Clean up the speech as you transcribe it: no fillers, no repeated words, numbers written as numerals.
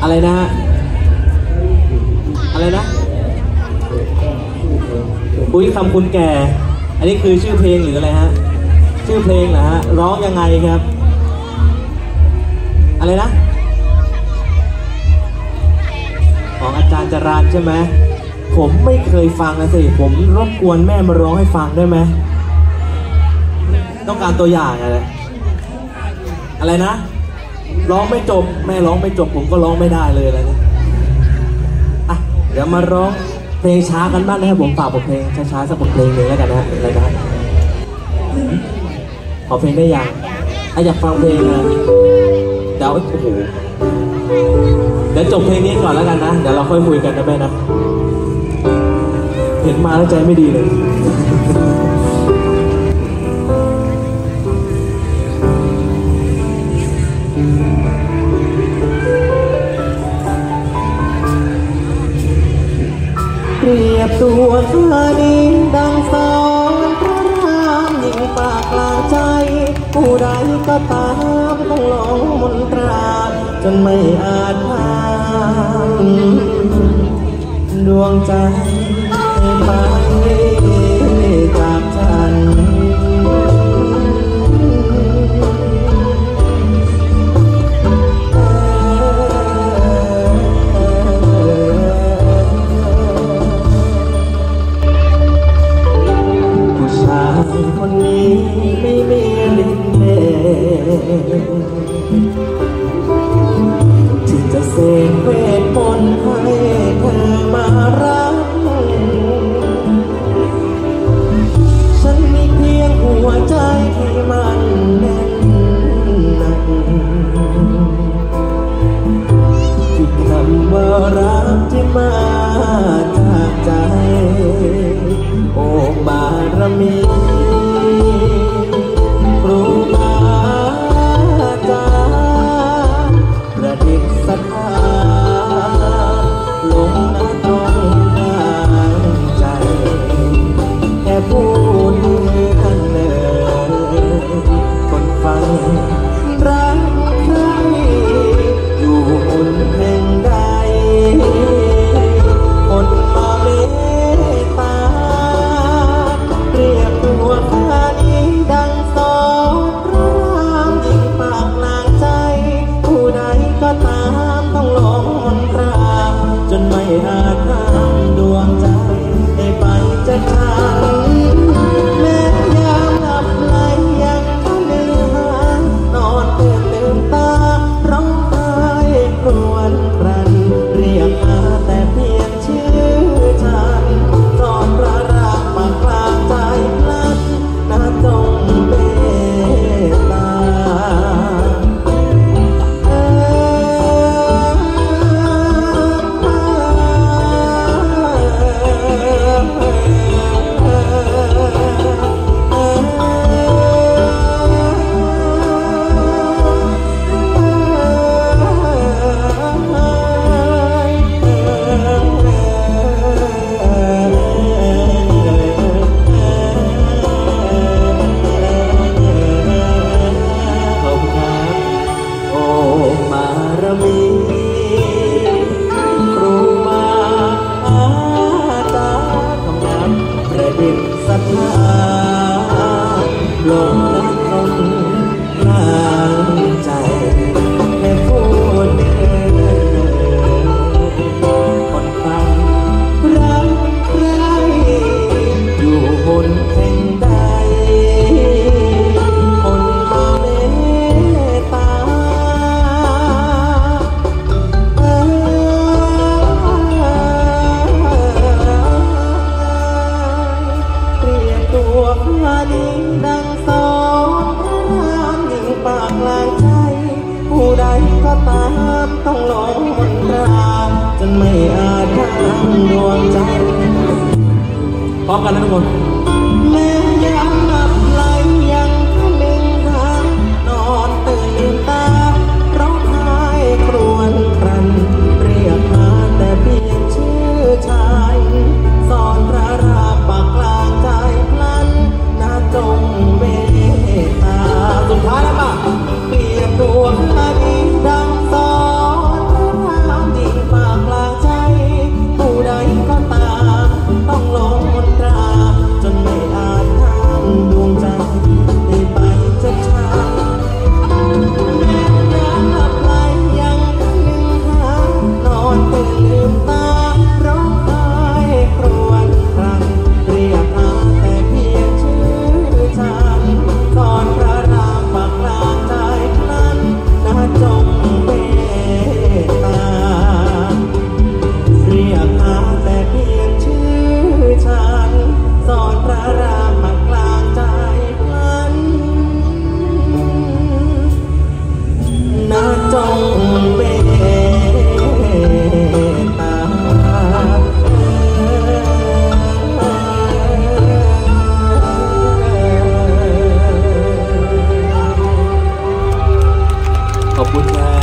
อะไรนะฮะอะไรนะอุ้ยคำคุณแก่อันนี้คือชื่อเพลงหรืออะไรฮะชื่อเพลงเหรอฮะร้องยังไงครับอะไรนะของอาจารย์จรัญใช่ไหมผมไม่เคยฟังนะสิผมรบกวนแม่มาร้องให้ฟังได้ไหมต้องการตัวอย่างอะไรนะร้องไม่จบแม่ร้องไม่จบผมก็ร้องไม่ได้เลยอะไรเนี่ยอ่ะเดี๋ยวมาร้องเพลงช้ากันบ้างนะครับผมฝากบทเพลงช้าๆสักบทเพลงหนึ่งแล้วกันนะอะไรนะขอเพลงได้ยังอยากฟังเพลงนะเดี๋ยวโอ้โหเดี๋ยวจบเพลงนี้ก่อนแล้วกันนะเดี๋ยวเราค่อยคุยกันนะแม่นะเห็นมาแล้วใจไม่ดีเลยเปรียบตัวข้านี้ดังสอนพระรามยิ่งปากกลางใจผู้ใดก็ตามต้องหลงมนตราจนไม่อาจห้ามดวงใจให้ไปจากฉันคนนี้ไม่มีลิ้นเล่ที่จะเสกเวทมนต์ให้เธอมารักฉันมีเพียงหัวใจที่มันแน่นหนักที่คำว่ารักที่มาจากใจโอ้บารมีครูบาอาจารย์ประดิษฐานลงณตรงกลางใจแค่พูดกันเลยคนฟังรักใครอยู่อุ่นแห่งใดคนมาเมตตาเปรียบตัวข้านี้ดังสอนพระรามยิ่งปากนางใจผู้ใดก็ตามต้องหลงมนตราจนไม่อาจห้ามดวงใจให้ไปจากฉันแม้ยามหลับไหลยังก็ลืมหานอนตื่นลืมตาร้องไห้ครวญครันเรียกหาแต่เพียงชื่อฉันสอนพระรามปากกลางใจพลันน่าจงเมตตาลงนักตรงกลางใจให้พูดคนฟังรักใครอยู่บนแห่งใดคนมาเมตตาเปรียบตัวข้านี้ดังสอนพระรามยิ่งปากกลางใจผู้ใดก็ตามต้องหลงมนตราจนไม่อาจห้ามดวงใจพร้อมกันนะทุกคนแม้ยามหลับไหลยังคนึงหานอนตื่นลืมตาร้องไห้ครวญครันเรียกหาแต่เพียงชื่อฉันสอนพระรามปากกลางใจพลันน่าจงเมตตาสุดท้ายแล้วป่ะเปรียบตัวข้านี้ดังสอนพระรามขอบคุณครับ